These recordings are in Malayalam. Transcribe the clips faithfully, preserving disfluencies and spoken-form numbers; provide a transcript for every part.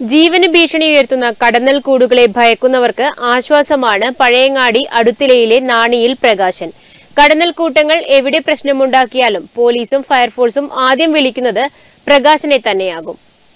ജീവന് ഭീഷണി ഉയർത്തുന്ന കടന്നൽ കൂടുകളെ ഭയക്കുന്നവർക്ക് ആശ്വാസമാണ് പഴയങ്ങാടി അടുത്തിലയിലെ നാണിയിൽ പ്രകാശൻ. കടന്നൽ കൂട്ടങ്ങൾ എവിടെ പ്രശ്നമുണ്ടാക്കിയാലും പോലീസും ഫയർഫോഴ്സും ആദ്യം വിളിക്കുന്നത് പ്രകാശനെ തന്നെയാകും.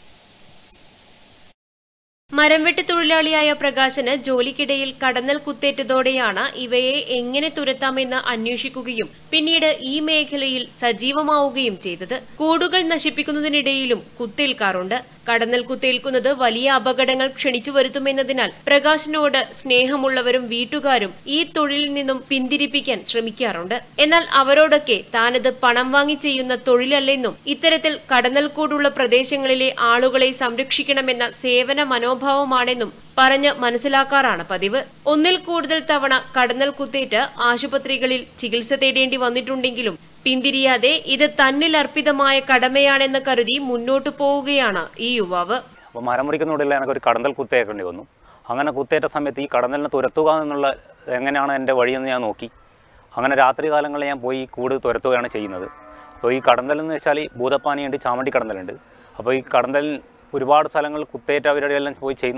മരംവെട്ട് തൊഴിലാളിയായ പ്രകാശന് ജോലിക്കിടയിൽ കടന്നൽ കുത്തേറ്റതോടെയാണ് ഇവയെ എങ്ങനെ തുരത്താമെന്ന് അന്വേഷിക്കുകയും പിന്നീട് ഈ മേഖലയിൽ സജീവമാവുകയും ചെയ്തത്. കൂടുകൾ നശിപ്പിക്കുന്നതിനിടയിലും കുത്തേൽക്കാറുണ്ട്. കടന്നൽ കുത്തേൽക്കുന്നത് വലിയ അപകടങ്ങൾ ക്ഷണിച്ചു വരുത്തുമെന്നതിനാൽ പ്രകാശിനോട് സ്നേഹമുള്ളവരും വീട്ടുകാരും ഈ തൊഴിലിൽ നിന്നും പിന്തിരിപ്പിക്കാൻ ശ്രമിക്കാറുണ്ട്. എന്നാൽ അവരോടൊക്കെ താനത് പണം വാങ്ങി ചെയ്യുന്ന തൊഴിലല്ലെന്നും ഇത്തരത്തിൽ കടന്നൽ കൂടുള്ള പ്രദേശങ്ങളിലെ ആളുകളെ സംരക്ഷിക്കണമെന്ന സേവന മനോഭാവമാണെന്നും പറഞ്ഞ് മനസ്സിലാക്കാറാണ് പതിവ്. ഒന്നിൽ കൂടുതൽ തവണ കടന്നൽ കുത്തേറ്റ് ആശുപത്രികളിൽ ചികിത്സ തേടേണ്ടി വന്നിട്ടുണ്ടെങ്കിലും പിന്തിരിയാതെ ഇത് തന്നിൽ അർപ്പിതമായ കടമയാണെന്ന് കരുതി മുന്നോട്ടു പോവുകയാണ് ഈ യുവാവ്. അപ്പോൾ മരം മുറിക്കുന്നിടയിൽ എനിക്കൊരു കടന്നൽ കുത്തേക്കേണ്ടി വന്നു. അങ്ങനെ കുത്തേറ്റ സമയത്ത് ഈ കടന്നലിനെ തുരത്തുക എന്നുള്ള എങ്ങനെയാണ് എൻ്റെ വഴിയെന്ന് ഞാൻ നോക്കി. അങ്ങനെ രാത്രി കാലങ്ങളിൽ ഞാൻ പോയി കൂട് തുരത്തുകയാണ് ചെയ്യുന്നത്. അപ്പോൾ ഈ കടന്നലെന്ന് വെച്ചാൽ ഭൂതപ്പാനിയുണ്ട്, ചാമണ്ടി കടന്നലുണ്ട്. അപ്പോൾ ഈ കടന്നൽ ഒരുപാട് സ്ഥലങ്ങളിൽ കുത്തേറ്റ അവരുടെ എല്ലാം പോയി ചെയ്യുന്ന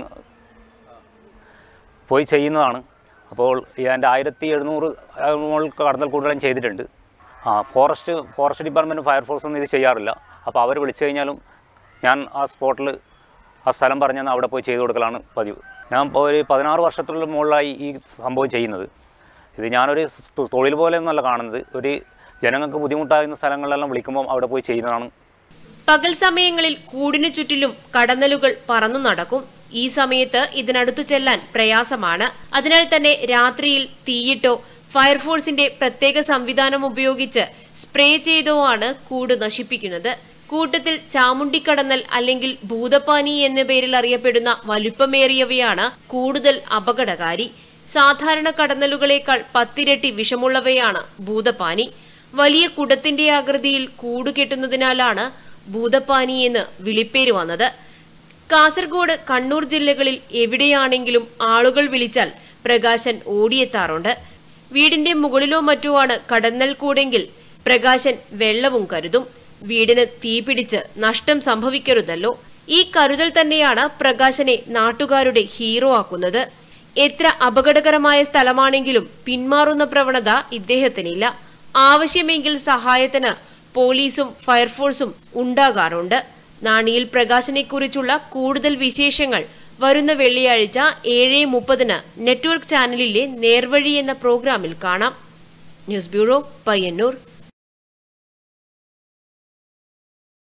പോയി ചെയ്യുന്നതാണ്. അപ്പോൾ എൻ്റെ ആയിരത്തി എഴുന്നൂറ് കടന്നൽ കൂടുതലും ചെയ്തിട്ടുണ്ട്. ആ ഫോറസ്റ്റ് ഫോറസ്റ്റ് ഡിപ്പാർട്ട്മെൻറ്റ് ഫയർഫോഴ്സൊന്നും ഇത് ചെയ്യാറില്ല. അപ്പോൾ അവർ വിളിച്ചു കഴിഞ്ഞാലും ഞാൻ ആ സ്പോട്ടിൽ ആ സ്ഥലം പറഞ്ഞാൽ അവിടെ പോയി ചെയ്തു കൊടുക്കലാണ് പതിവ്. ഞാൻ ഇപ്പോൾ ഒരു പതിനാറ് വർഷത്തിലുള്ള മുകളിലായി ഈ സംഭവം ചെയ്യുന്നത്. ഇത് ഞാനൊരു തൊഴിൽ പോലെയൊന്നുമല്ല കാണുന്നത്. ഒരു ജനങ്ങൾക്ക് ബുദ്ധിമുട്ടാകുന്ന സ്ഥലങ്ങളിലെല്ലാം വിളിക്കുമ്പോൾ അവിടെ പോയി ചെയ്യുന്നതാണ്. പകൽ സമയങ്ങളിൽ കൂടിനു ചുറ്റിലും കടന്നലുകൾ പറന്നു നടക്കും. ഈ സമയത്ത് ഇതിനടുത്തു ചെല്ലാൻ പ്രയാസമാണ്. അതിനാൽ തന്നെ രാത്രിയിൽ തീയിട്ടോ ഫയർഫോഴ്സിന്റെ പ്രത്യേക സംവിധാനം ഉപയോഗിച്ച് സ്പ്രേ ചെയ്തോ ആണ് കൂട് നശിപ്പിക്കുന്നത്. കൂട്ടത്തിൽ ചാമുണ്ടിക്കടന്നൽ അല്ലെങ്കിൽ ഭൂതപ്പാനി എന്ന പേരിൽ അറിയപ്പെടുന്ന വലുപ്പമേറിയവയാണ് കൂടുതൽ അപകടകാരി. സാധാരണ കടന്നലുകളേക്കാൾ പത്തിരട്ടി വിഷമുള്ളവയാണ് ഭൂതപ്പാനി. വലിയ കുടത്തിന്റെ ആകൃതിയിൽ കൂട് കെട്ടുന്നതിനാലാണ് ഭൂതപ്പാനി എന്ന് വിളിപ്പേര് വന്നത്. കാസർഗോഡ്, കണ്ണൂർ ജില്ലകളിൽ എവിടെയാണെങ്കിലും ആളുകൾ വിളിച്ചാൽ പ്രകാശൻ ഓടിയെത്താറുണ്ട്. വീടിന്റെ മുകളിലോ മറ്റോ ആണ് കടന്നൽ കൂടെങ്കിൽ പ്രകാശൻ വെള്ളവും കരുതും. വീടിന് തീപിടിച്ച് നഷ്ടം സംഭവിക്കരുതല്ലോ. ഈ കരുതൽ തന്നെയാണ് പ്രകാശനെ നാട്ടുകാരുടെ ഹീറോ ആക്കുന്നത്. എത്ര അപകടകരമായ സ്ഥലമാണെങ്കിലും പിന്മാറുന്ന പ്രവണത ഇദ്ദേഹത്തിനില്ല. ആവശ്യമെങ്കിൽ സഹായത്തിന് പോലീസും ഫയർഫോഴ്സും ഉണ്ടാകാറുണ്ട്. നാണിയിൽ പ്രകാശനെ കുറിച്ചുള്ള കൂടുതൽ വിശേഷങ്ങൾ വരുന്ന വെള്ളിയാഴ്ച ഏഴ് മുപ്പതിന് നെറ്റ്വർക്ക് ചാനലിലെ നേർവഴി എന്ന പ്രോഗ്രാമിൽ കാണാം. News bureau, Payyanur.